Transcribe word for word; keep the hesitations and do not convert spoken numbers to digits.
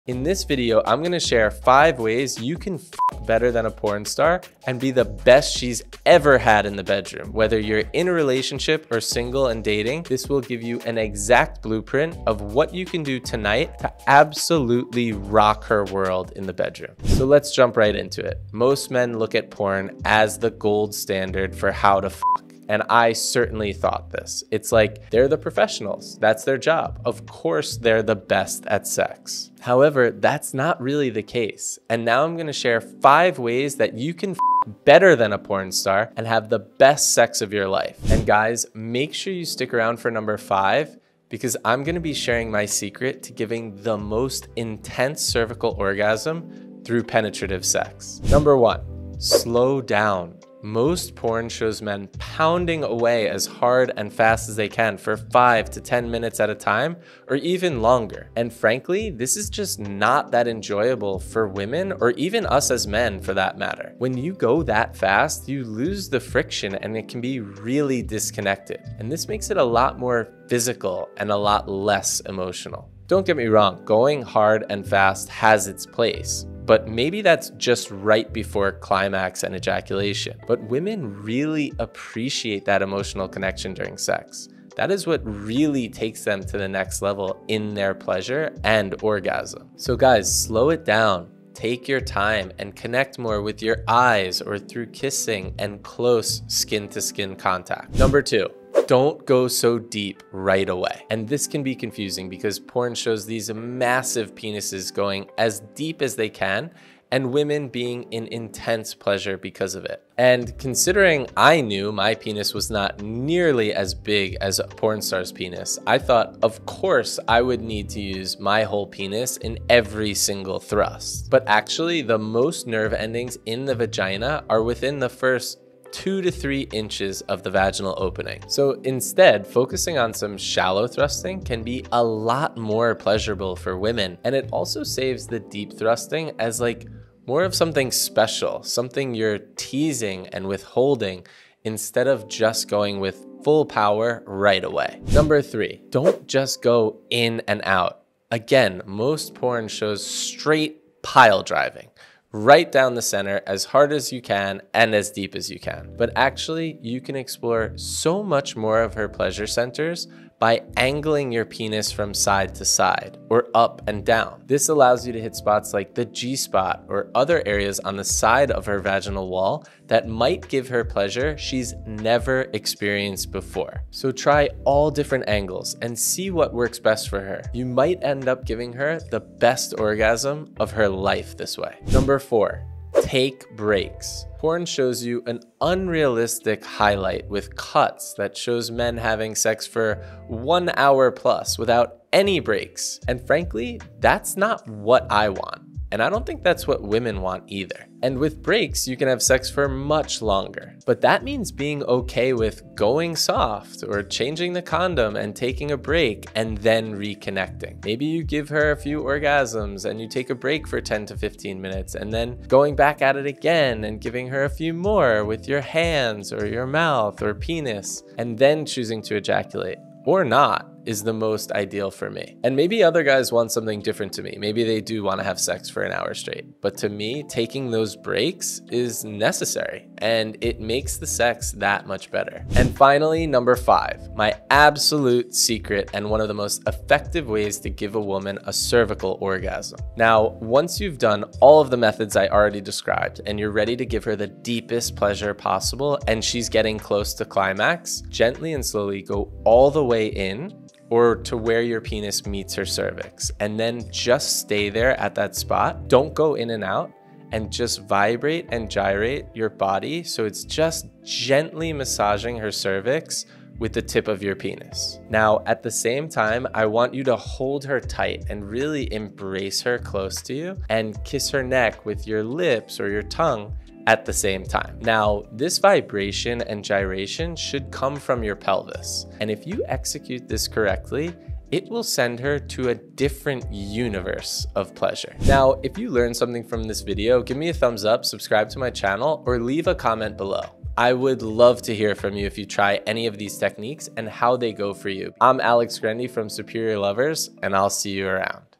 In this video, I'm gonna share five ways you can f better than a porn star and be the best she's ever had in the bedroom. Whether you're in a relationship or single and dating, this will give you an exact blueprint of what you can do tonight to absolutely rock her world in the bedroom. So let's jump right into it. Most men look at porn as the gold standard for how to f. And I certainly thought this. It's like they're the professionals. That's their job. Of course, they're the best at sex. However, that's not really the case. And now I'm gonna share five ways that you can f better than a porn star and have the best sex of your life. And guys, make sure you stick around for number five because I'm gonna be sharing my secret to giving the most intense cervical orgasm through penetrative sex. Number one, slow down. Most porn shows men pounding away as hard and fast as they can for five to ten minutes at a time, or even longer. And frankly, this is just not that enjoyable for women, or even us as men for that matter. When you go that fast, you lose the friction and it can be really disconnected. And this makes it a lot more physical and a lot less emotional. Don't get me wrong, going hard and fast has its place. But maybe that's just right before climax and ejaculation. But women really appreciate that emotional connection during sex. That is what really takes them to the next level in their pleasure and orgasm. So guys, slow it down. Take your time and connect more with your eyes or through kissing and close skin-to-skin contact. Number two. Don't go so deep right away. And this can be confusing because porn shows these massive penises going as deep as they can and women being in intense pleasure because of it. And considering I knew my penis was not nearly as big as a porn star's penis, I thought, of course, I would need to use my whole penis in every single thrust. But actually, the most nerve endings in the vagina are within the first two to three inches of the vaginal opening. So instead, focusing on some shallow thrusting can be a lot more pleasurable for women. And it also saves the deep thrusting as like more of something special, something you're teasing and withholding instead of just going with full power right away. Number three, don't just go in and out. Again, most porn shows straight pile driving. Right down the center as hard as you can and as deep as you can. But actually, you can explore so much more of her pleasure centers by angling your penis from side to side or up and down. This allows you to hit spots like the G spot or other areas on the side of her vaginal wall that might give her pleasure she's never experienced before. So try all different angles and see what works best for her. You might end up giving her the best orgasm of her life this way. Number four, take breaks. Porn shows you an unrealistic highlight with cuts that shows men having sex for one hour plus without any breaks. And frankly, that's not what I want. And I don't think that's what women want either. And with breaks, you can have sex for much longer. But that means being okay with going soft or changing the condom and taking a break and then reconnecting. Maybe you give her a few orgasms and you take a break for ten to fifteen minutes and then going back at it again and giving her a few more with your hands or your mouth or penis and then choosing to ejaculate. Or not is the most ideal for me. And maybe other guys want something different to me. Maybe they do want to have sex for an hour straight. But to me, taking those breaks is necessary and it makes the sex that much better. And finally, number five, my absolute secret and one of the most effective ways to give a woman a cervical orgasm. Now, once you've done all of the methods I already described and you're ready to give her the deepest pleasure possible and she's getting close to climax, gently and slowly go all the way in or to where your penis meets her cervix. And then just stay there at that spot. Don't go in and out and just vibrate and gyrate your body so it's just gently massaging her cervix with the tip of your penis. Now, at the same time, I want you to hold her tight and really embrace her close to you and kiss her neck with your lips or your tongue at the same time. Now, this vibration and gyration should come from your pelvis. And if you execute this correctly, it will send her to a different universe of pleasure. Now, if you learned something from this video, give me a thumbs up, subscribe to my channel, or leave a comment below. I would love to hear from you if you try any of these techniques and how they go for you. I'm Alex Grendy from Superior Lovers, and I'll see you around.